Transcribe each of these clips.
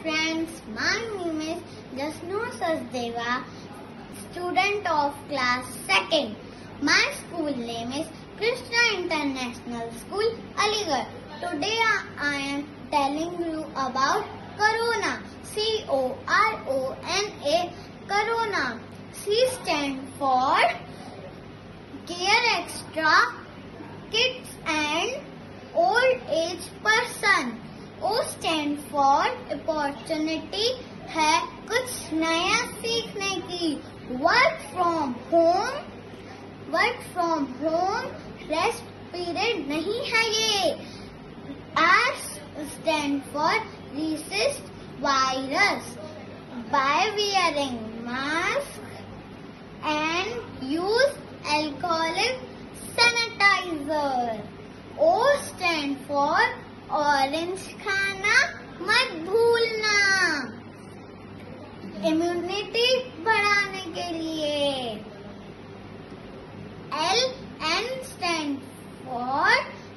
friends, my name is Jasnoor Sachdeva, student of class 2nd. My school name is Krishna International School, Aligarh. Today I am telling you about Corona, C-O-R-O-N-A, Corona. C stands for Care Extra Kids and Old Age Person. O stand for opportunity है कुछ नया सीखने की. Work from home rest period नहीं है ये. R stand for resist virus by wearing mask and use alcoholic sanitizer. O stand for orange खाना मत भूलना. इम्यूनिटी बढ़ाने के लिए. N stand for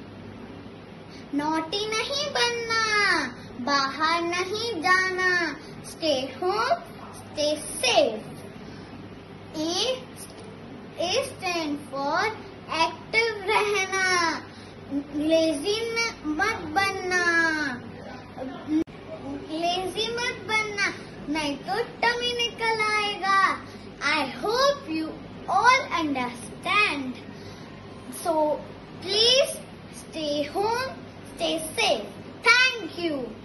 नॉटी नहीं बनना, बाहर नहीं जाना. Stay home, stay safe. A stand for active रहना, लेजी मत बनना, नहीं तो टमी निकल आएगा. I hope you all understand. So please stay home, stay safe. Thank you.